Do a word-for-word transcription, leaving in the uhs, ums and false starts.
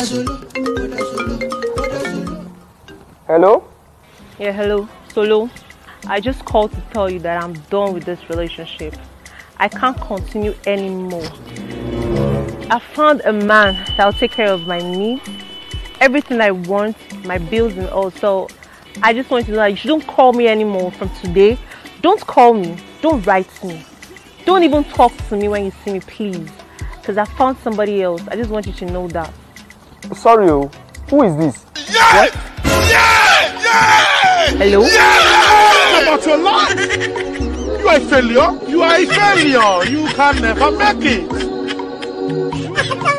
Hello? Yeah, hello. Solo. I just called to tell you that I'm done with this relationship. I can't continue anymore. I found a man that'll take care of my needs, everything I want, my bills and all. So I just want you to know that you shouldn't call me anymore from today. Don't call me. Don't write me. Don't even talk to me when you see me, please. Because I found somebody else. I just want you to know that. Sorry, oh. Who is this? Yeah! What? Yeah! Yeah! Hello? Yeah! About your life! You are a failure. You are a failure. You can never make it.